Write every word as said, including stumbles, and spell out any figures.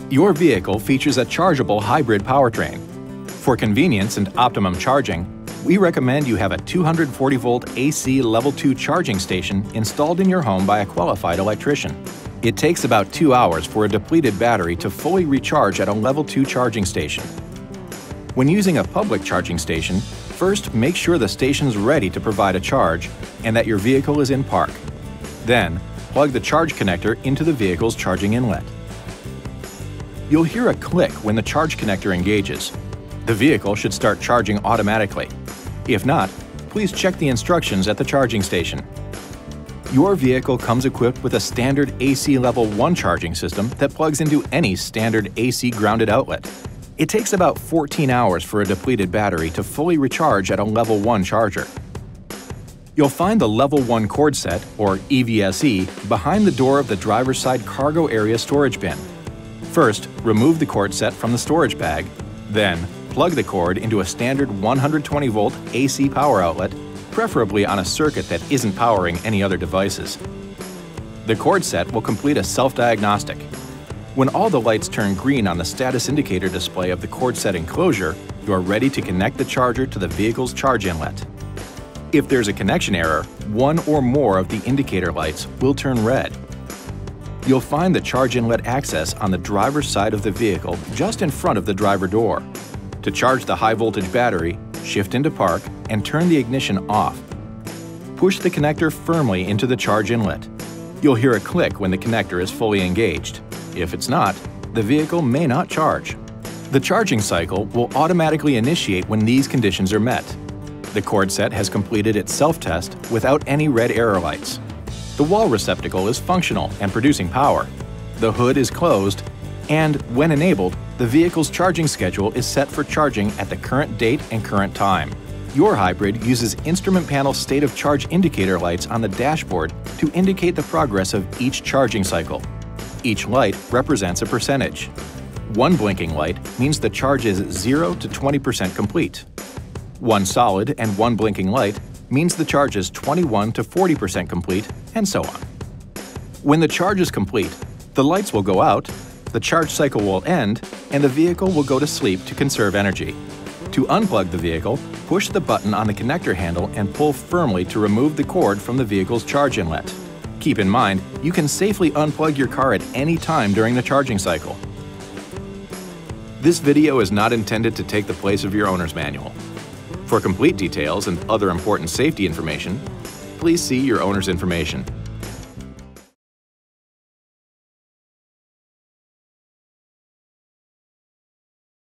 Your vehicle features a chargeable hybrid powertrain. For convenience and optimum charging, we recommend you have a two hundred forty volt A C level two charging station installed in your home by a qualified electrician. It takes about two hours for a depleted battery to fully recharge at a level two charging station. When using a public charging station, first make sure the station's ready to provide a charge and that your vehicle is in park. Then, plug the charge connector into the vehicle's charging inlet. You'll hear a click when the charge connector engages. The vehicle should start charging automatically. If not, please check the instructions at the charging station. Your vehicle comes equipped with a standard A C level one charging system that plugs into any standard A C grounded outlet. It takes about fourteen hours for a depleted battery to fully recharge at a level one charger. You'll find the level one cord set, or E V S E, behind the door of the driver's side cargo area storage bin. First, remove the cord set from the storage bag. Then, plug the cord into a standard one hundred twenty volt A C power outlet, preferably on a circuit that isn't powering any other devices. The cord set will complete a self-diagnostic. When all the lights turn green on the status indicator display of the cord set enclosure, you are ready to connect the charger to the vehicle's charge inlet. If there's a connection error, one or more of the indicator lights will turn red. You'll find the charge inlet access on the driver's side of the vehicle just in front of the driver door. To charge the high-voltage battery, shift into park and turn the ignition off. Push the connector firmly into the charge inlet. You'll hear a click when the connector is fully engaged. If it's not, the vehicle may not charge. The charging cycle will automatically initiate when these conditions are met. The cord set has completed its self-test without any red error lights. The wall receptacle is functional and producing power. The hood is closed, and when enabled, the vehicle's charging schedule is set for charging at the current date and current time. Your hybrid uses instrument panel state of charge indicator lights on the dashboard to indicate the progress of each charging cycle. Each light represents a percentage. One blinking light means the charge is zero to twenty percent complete. One solid and one blinking light means the charge is twenty-one to forty percent complete, and so on. When the charge is complete, the lights will go out, the charge cycle will end, and the vehicle will go to sleep to conserve energy. To unplug the vehicle, push the button on the connector handle and pull firmly to remove the cord from the vehicle's charge inlet. Keep in mind, you can safely unplug your car at any time during the charging cycle. This video is not intended to take the place of your owner's manual. For complete details and other important safety information, please see your owner's information.